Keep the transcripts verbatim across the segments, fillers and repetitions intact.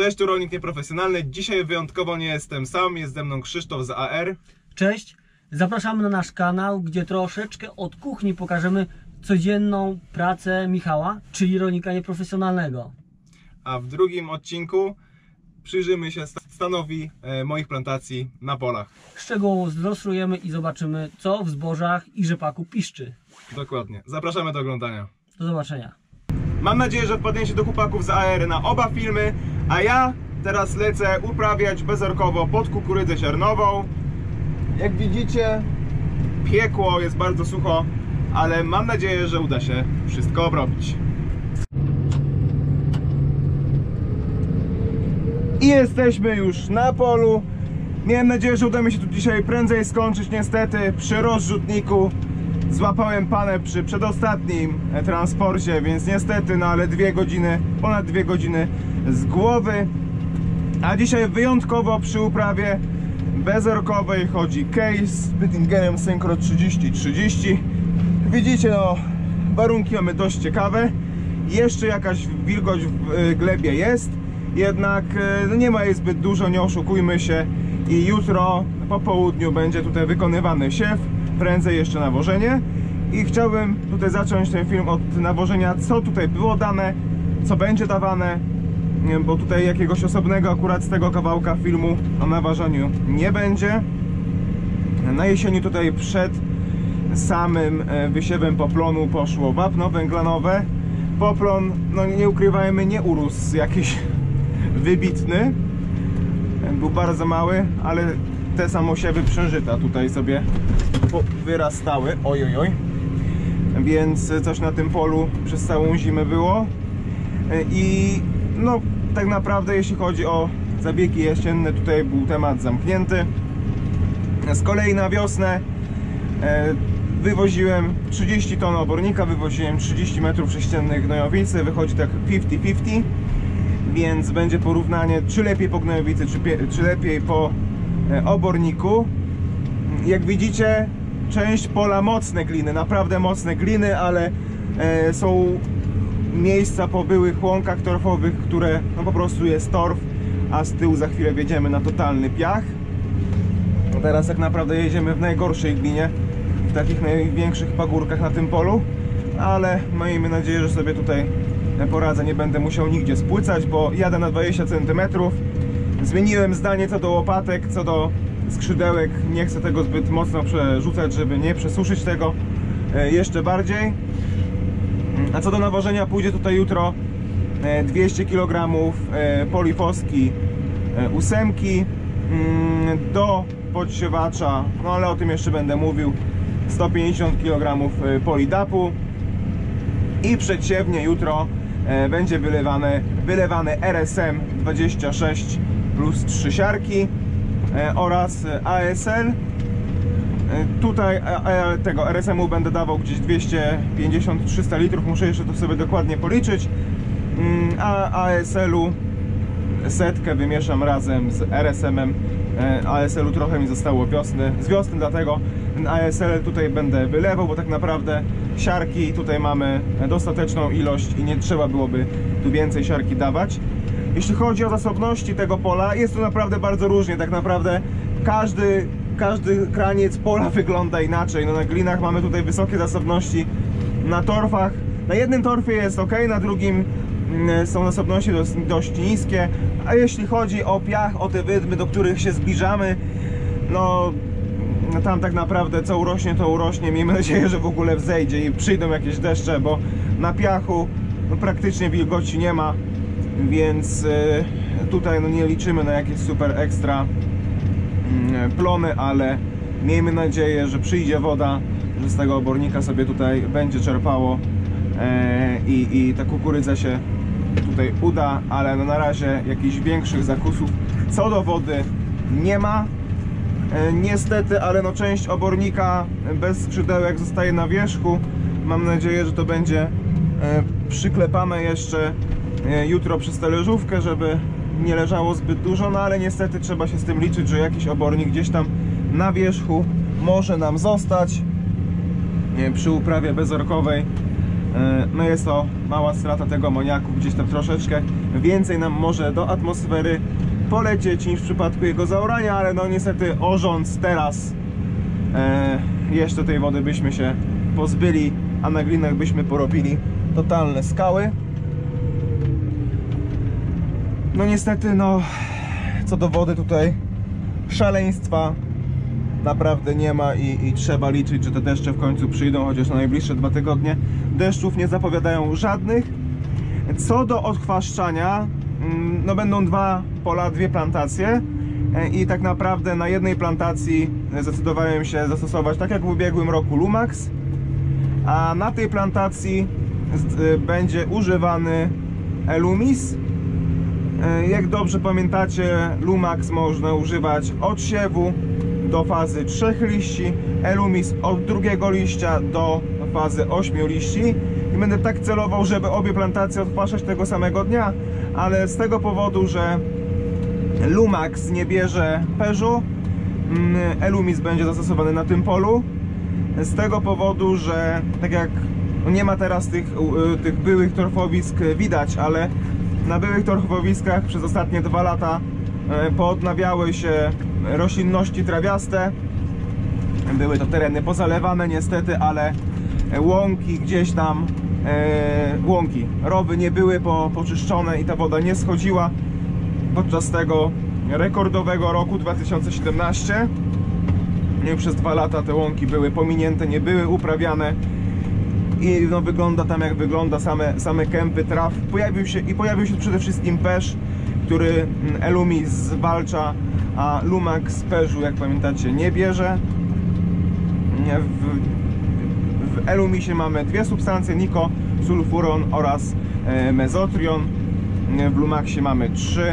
Cześć, tu Rolnik Nieprofesjonalny. Dzisiaj wyjątkowo nie jestem sam, jest ze mną Krzysztof z A R. Cześć, zapraszamy na nasz kanał, gdzie troszeczkę od kuchni pokażemy codzienną pracę Michała, czyli rolnika nieprofesjonalnego. A w drugim odcinku przyjrzymy się stanowi moich plantacji na polach. Szczegółowo zlustrujemy i zobaczymy, co w zbożach i rzepaku piszczy. Dokładnie. Zapraszamy do oglądania. Do zobaczenia. Mam nadzieję, że wpadniecie do chłopaków z A R na oba filmy, a ja teraz lecę uprawiać bezorkowo pod kukurydzę ziarnową. Jak widzicie, piekło, jest bardzo sucho, ale mam nadzieję, że uda się wszystko obrobić. I jesteśmy już na polu. Miałem nadzieję, że uda mi się tu dzisiaj prędzej skończyć. Niestety przy rozrzutniku złapałem panę przy przedostatnim transporcie, więc niestety, no ale dwie godziny, ponad dwie godziny z głowy. A dzisiaj wyjątkowo przy uprawie bezorkowej chodzi case z Bittingerem Synchro trzydzieści trzydzieści. Widzicie, no warunki mamy dość ciekawe. Jeszcze jakaś wilgoć w glebie jest, jednak no, nie ma jej zbyt dużo, nie oszukujmy się. I jutro po południu będzie tutaj wykonywany siew, prędzej jeszcze nawożenie. I chciałbym tutaj zacząć ten film od nawożenia, co tutaj było dane, co będzie dawane, bo tutaj jakiegoś osobnego akurat z tego kawałka filmu o naważaniu nie będzie. Na jesieni tutaj przed samym wysiewem poplonu poszło wapno węglanowe. Poplon, no nie ukrywajmy, nie urósł jakiś wybitny, był bardzo mały, ale te samosiewy przężyta tutaj sobie wyrastały, oj, oj, oj. Więc coś na tym polu przez całą zimę było. I no tak naprawdę jeśli chodzi o zabiegi jesienne, tutaj był temat zamknięty. Z kolei na wiosnę wywoziłem trzydzieści ton obornika, wywoziłem trzydzieści metrów sześciennych gnojowicy, wychodzi tak pięćdziesiąt pięćdziesiąt. Więc będzie porównanie, czy lepiej po gnojowicy, czy, czy lepiej po oborniku. Jak widzicie, część pola mocne gliny, naprawdę mocne gliny, ale e, są miejsca po byłych łąkach torfowych, które no po prostu jest torf, a z tyłu za chwilę wjedziemy na totalny piach. No teraz tak naprawdę jedziemy w najgorszej glinie, w takich największych pagórkach na tym polu, ale miejmy nadzieję, że sobie tutaj poradzę, nie będę musiał nigdzie spłycać, bo jadę na dwadzieścia centymetrów. Zmieniłem zdanie co do łopatek, co do skrzydełek. Nie chcę tego zbyt mocno przerzucać, żeby nie przesuszyć tego jeszcze bardziej. A co do nawożenia, pójdzie tutaj jutro dwieście kilogramów polifoski ósemki do podsiewacza, no ale o tym jeszcze będę mówił, sto pięćdziesiąt kilogramów polidapu. I przedsiewnie jutro e, będzie wylewany, wylewany R S M dwadzieścia sześć plus trzy siarki e, oraz A S L. E, tutaj e, tego R S M u będę dawał gdzieś dwieście pięćdziesiąt do trzystu litrów, muszę jeszcze to sobie dokładnie policzyć. Mm, a A S L u setkę wymieszam razem z R S M em. E, A S L u trochę mi zostało wiosny, z wiosny, dlatego ten A S L tutaj będę wylewał, bo tak naprawdę siarki tutaj mamy dostateczną ilość i nie trzeba byłoby tu więcej siarki dawać. Jeśli chodzi o zasobności tego pola, jest to naprawdę bardzo różnie. Tak naprawdę każdy, każdy kraniec pola wygląda inaczej. No, na glinach mamy tutaj wysokie zasobności, na torfach, na jednym torfie jest ok, na drugim są zasobności dość, dość niskie. A jeśli chodzi o piach, o te wydmy, do których się zbliżamy, no tam tak naprawdę co urośnie, to urośnie. Miejmy nadzieję, że w ogóle wzejdzie i przyjdą jakieś deszcze, bo na piachu no, praktycznie wilgoci nie ma, więc y, tutaj no, nie liczymy na jakieś super ekstra y, plony, ale miejmy nadzieję, że przyjdzie woda, że z tego obornika sobie tutaj będzie czerpało y, i, i ta kukurydza się tutaj uda, ale no, na razie jakichś większych zakusów co do wody nie ma. Niestety, ale no część obornika bez skrzydełek zostaje na wierzchu. Mam nadzieję, że to będzie przyklepane jeszcze jutro przez talerzówkę, żeby nie leżało zbyt dużo, no ale niestety trzeba się z tym liczyć, że jakiś obornik gdzieś tam na wierzchu może nam zostać przy uprawie bezorkowej. no jest to mała strata tego amoniaku, gdzieś tam troszeczkę więcej nam może do atmosfery polecieć niż w przypadku jego zaorania, ale no niestety orząc teraz e, jeszcze tej wody byśmy się pozbyli, a na glinach byśmy porobili totalne skały. No niestety, no co do wody tutaj szaleństwa naprawdę nie ma i, i trzeba liczyć, że te deszcze w końcu przyjdą, chociaż na najbliższe dwa tygodnie deszczów nie zapowiadają żadnych. Co do odchwaszczania, no będą dwa pola, dwie plantacje i tak naprawdę na jednej plantacji zdecydowałem się zastosować, tak jak w ubiegłym roku, Lumax, a na tej plantacji będzie używany Elumis. Jak dobrze pamiętacie, Lumax można używać od siewu do fazy trzech liści, Elumis od drugiego liścia do fazy ośmiu liści. I będę tak celował, żeby obie plantacje odchwaszać tego samego dnia, ale z tego powodu, że Lumax nie bierze perzu, Elumis będzie zastosowany na tym polu. Z tego powodu, że tak jak nie ma teraz tych, tych byłych torfowisk widać, ale na byłych torfowiskach przez ostatnie dwa lata poodnawiały się roślinności trawiaste. Były to tereny pozalewane niestety, ale łąki gdzieś tam, e, łąki, rowy nie były po, poczyszczone i ta woda nie schodziła podczas tego rekordowego roku dwa tysiące siedemnastego. Nie, przez dwa lata te łąki były pominięte, nie były uprawiane i no, wygląda tam jak wygląda, same, same kępy traw. Pojawił się, i pojawił się przede wszystkim perz, który Elumis zwalcza, a Lumax perzu, jak pamiętacie, nie bierze. W, w Elumisie mamy dwie substancje, nikosulfuron oraz e, mezotrion. W Lumaxie mamy trzy.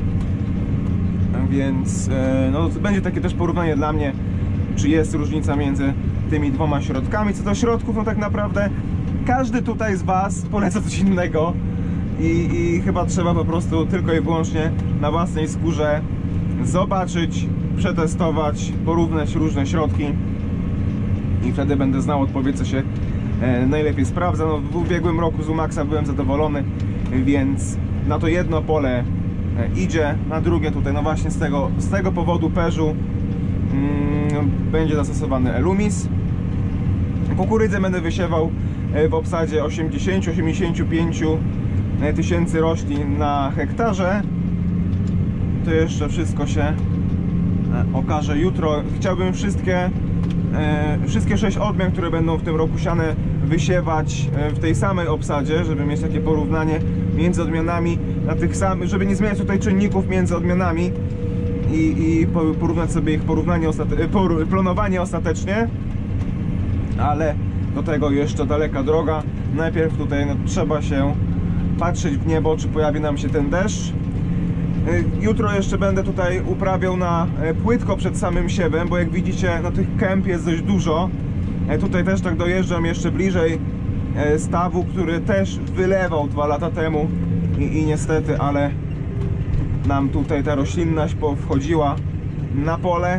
Więc e, no, to będzie takie też porównanie dla mnie, czy jest różnica między tymi dwoma środkami. Co do środków, no tak naprawdę każdy tutaj z Was poleca coś innego i, i chyba trzeba po prostu tylko i wyłącznie na własnej skórze zobaczyć, przetestować, porównać różne środki i wtedy będę znał odpowiedź, co się e, najlepiej sprawdza. No, w ubiegłym roku z Lumaxa byłem zadowolony, więc na to jedno pole e, idzie, na drugie tutaj, no właśnie z tego, z tego powodu perzu mm, będzie zastosowany Elumis. Kukurydzę będę wysiewał e, w obsadzie osiemdziesiąt do osiemdziesięciu pięciu tysięcy roślin na hektarze. To jeszcze wszystko się e, okaże jutro. Chciałbym wszystkie E, wszystkie sześć odmian, które będą w tym roku siane, wysiewać e, w tej samej obsadzie, żeby mieć takie porównanie między odmianami na tych samych, żeby nie zmieniać tutaj czynników między odmianami i, i porównać sobie ich porównanie ostate, por, planowanie ostatecznie, ale do tego jeszcze daleka droga. Najpierw tutaj no, trzeba się patrzeć w niebo, czy pojawi nam się ten deszcz. Jutro jeszcze będę tutaj uprawiał na płytko przed samym siewem, bo jak widzicie, no tych kęp jest dość dużo. Tutaj też tak dojeżdżam jeszcze bliżej stawu, który też wylewał dwa lata temu i, i niestety, ale nam tutaj ta roślinność wchodziła na pole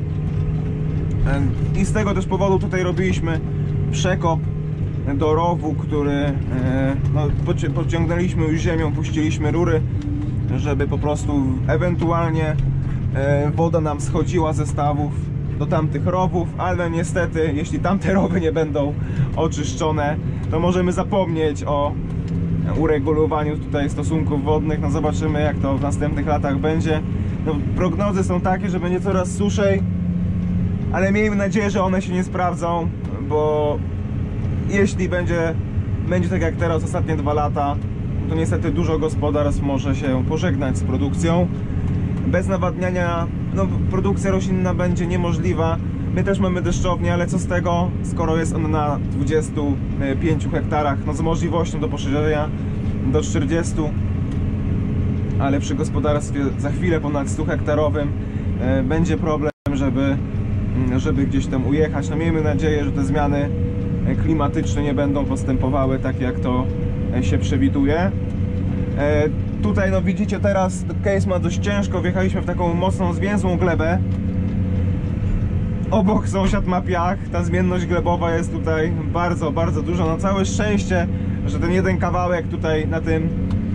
i z tego też powodu tutaj robiliśmy przekop do rowu, który no, podciągnęliśmy już ziemią, puściliśmy rury, żeby po prostu ewentualnie e, woda nam schodziła ze stawów do tamtych rowów, ale niestety, jeśli tamte rowy nie będą oczyszczone, to możemy zapomnieć o uregulowaniu tutaj stosunków wodnych. No zobaczymy, jak to w następnych latach będzie. No, prognozy są takie, że będzie coraz suszej, ale miejmy nadzieję, że one się nie sprawdzą, bo jeśli będzie, będzie tak jak teraz ostatnie dwa lata, to niestety dużo gospodarstw może się pożegnać z produkcją. Bez nawadniania no, produkcja roślinna będzie niemożliwa. My też mamy deszczownię, ale co z tego, skoro jest ona na dwudziestu pięciu hektarach, no z możliwością do poszerzenia do czterdziestu, ale przy gospodarstwie za chwilę ponad stu hektarowym e, będzie problem, żeby, żeby gdzieś tam ujechać. No miejmy nadzieję, że te zmiany klimatyczne nie będą postępowały tak, jak to się przewiduje. E, tutaj no widzicie teraz, case ma dość ciężko, wjechaliśmy w taką mocną, zwięzłą glebę Obok sąsiad ma piach, ta zmienność glebowa jest tutaj bardzo, bardzo duża. Na całe szczęście, że ten jeden kawałek tutaj na tym,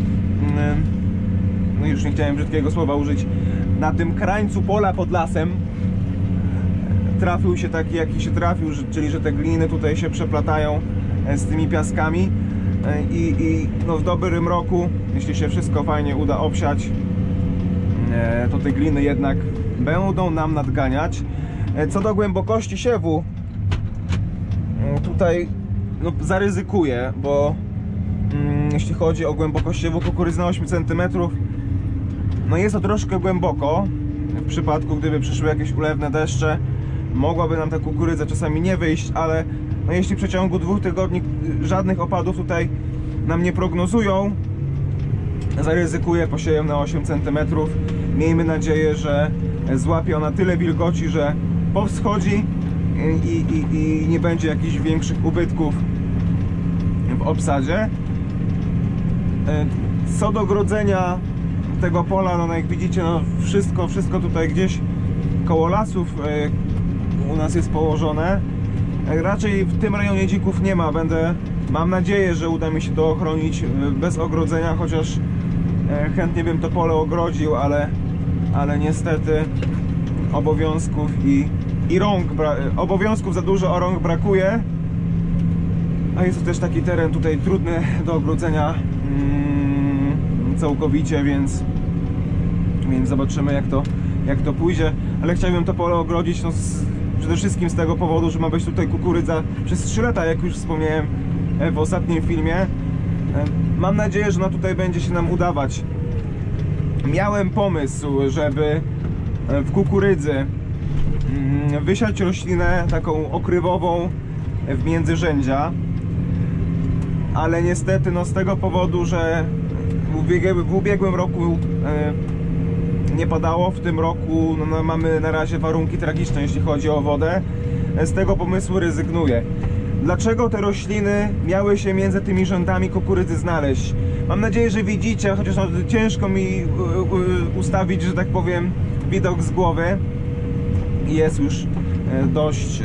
no już nie chciałem brzydkiego słowa użyć, na tym krańcu pola pod lasem trafił się taki, jaki się trafił, czyli że te gliny tutaj się przeplatają z tymi piaskami i, i no w dobrym roku, jeśli się wszystko fajnie uda obsiać, to te gliny jednak będą nam nadganiać. Co do głębokości siewu, tutaj no, zaryzykuję, bo mm, jeśli chodzi o głębokość siewu kukurydzy na osiem centymetrów, no jest to troszkę głęboko. W przypadku, gdyby przyszły jakieś ulewne deszcze, mogłaby nam ta kukurydza czasami nie wyjść, ale no, jeśli w przeciągu dwóch tygodni żadnych opadów tutaj nam nie prognozują, zaryzykuję, posieję na osiem centymetrów. Miejmy nadzieję, że złapie ona tyle wilgoci, że powschodzi i, i, i nie będzie jakichś większych ubytków w obsadzie. Co do grodzenia tego pola, no jak widzicie, no wszystko, wszystko tutaj gdzieś koło lasów u nas jest położone. Raczej w tym rejonie dzików nie ma. Będę, mam nadzieję, że uda mi się to ochronić bez ogrodzenia, chociaż chętnie bym to pole ogrodził, ale, ale niestety obowiązków i, i rąk, obowiązków za dużo, a rąk brakuje. A jest to też taki teren tutaj trudny do ogrodzenia mm, całkowicie, więc, więc zobaczymy jak to, jak to pójdzie. Ale chciałbym to pole ogrodzić no, z, przede wszystkim z tego powodu, że ma być tutaj kukurydza przez trzy lata, jak już wspomniałem w ostatnim filmie. Mam nadzieję, że no tutaj będzie się nam udawać. Miałem pomysł, żeby w kukurydzy wysiać roślinę taką okrywową w międzyrzędzia, ale niestety no z tego powodu, że w ubiegłym, w ubiegłym roku nie padało, w tym roku no, no, mamy na razie warunki tragiczne, jeśli chodzi o wodę. Z tego pomysłu rezygnuję. Dlaczego te rośliny miały się między tymi rzędami kukurydzy znaleźć? Mam nadzieję, że widzicie, chociaż no, ciężko mi ustawić, że tak powiem, widok z głowy. Jest już dość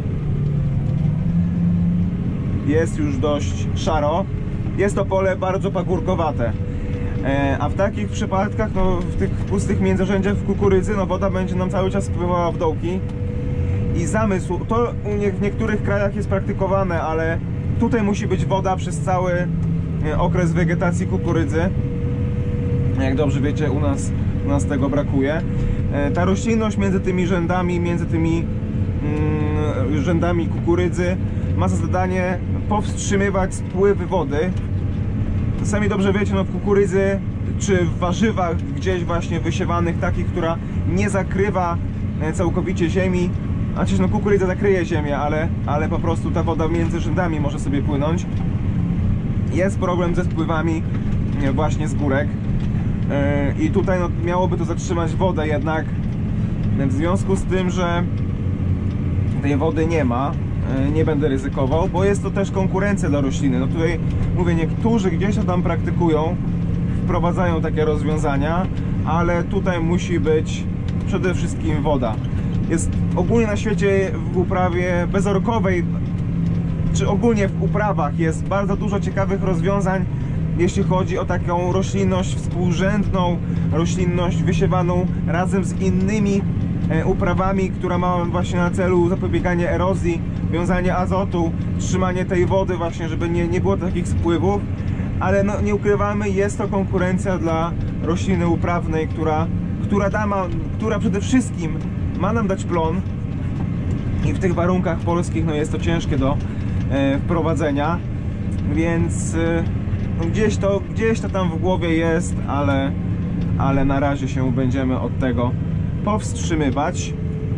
jest już dość szaro. Jest to pole bardzo pagórkowate. A w takich przypadkach, no, w tych pustych międzyrzędziach w kukurydzy, no, woda będzie nam cały czas spływała w dołki. I zamysł, to w niektórych krajach jest praktykowane, ale tutaj musi być woda przez cały okres wegetacji kukurydzy. Jak dobrze wiecie, u nas, u nas tego brakuje. Ta roślinność między tymi rzędami, między tymi mm, rzędami kukurydzy ma za zadanie powstrzymywać spływy wody. Sami dobrze wiecie, no w kukurydzy czy w warzywach gdzieś właśnie wysiewanych, takich, która nie zakrywa całkowicie ziemi. Znaczy, no kukurydza zakryje ziemię, ale, ale po prostu ta woda między rzędami może sobie płynąć. Jest problem ze spływami właśnie z górek. Yy, I tutaj no, miałoby to zatrzymać wodę, jednak w związku z tym, że tej wody nie ma, yy, nie będę ryzykował, bo jest to też konkurencja dla rośliny. No tutaj mówię, niektórzy gdzieś to tam praktykują, wprowadzają takie rozwiązania, ale tutaj musi być przede wszystkim woda. Jest ogólnie na świecie w uprawie bezorkowej, czy ogólnie w uprawach jest bardzo dużo ciekawych rozwiązań, jeśli chodzi o taką roślinność współrzędną, roślinność wysiewaną razem z innymi uprawami, która ma właśnie na celu zapobieganie erozji, wiązanie azotu, trzymanie tej wody właśnie, żeby nie, nie było takich spływów. Ale no, nie ukrywamy, jest to konkurencja dla rośliny uprawnej, która, która, da ma, która przede wszystkim ma nam dać plon i w tych warunkach polskich no jest to ciężkie do e, wprowadzenia, więc e, no gdzieś, to, gdzieś to tam w głowie jest, ale, ale na razie się będziemy od tego powstrzymywać.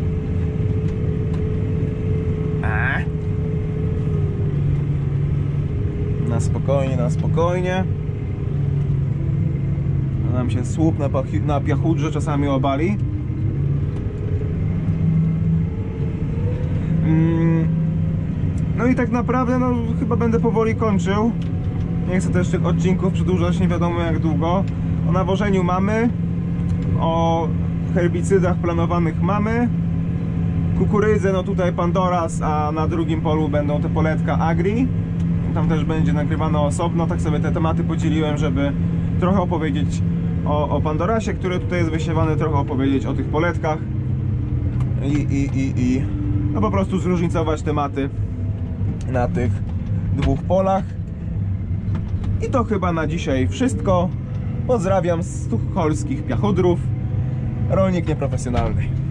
A. Na spokojnie, na spokojnie. Nam się słup na, na piachudrze czasami obali. No i tak naprawdę no, chyba będę powoli kończył. Nie chcę też tych odcinków przedłużać nie wiadomo jak długo. O nawożeniu mamy, o herbicydach planowanych mamy, kukurydzę, no tutaj Pandoras, a na drugim polu będą te poletka Agri. Tam też będzie nagrywane osobno, tak sobie te tematy podzieliłem, żeby trochę opowiedzieć o, o Pandorasie, który tutaj jest wysiewany, trochę opowiedzieć o tych poletkach i, i, i, i no po prostu zróżnicować tematy na tych dwóch polach. I to chyba na dzisiaj wszystko. Pozdrawiam z tucholskich Piachodrów, rolnik nieprofesjonalny.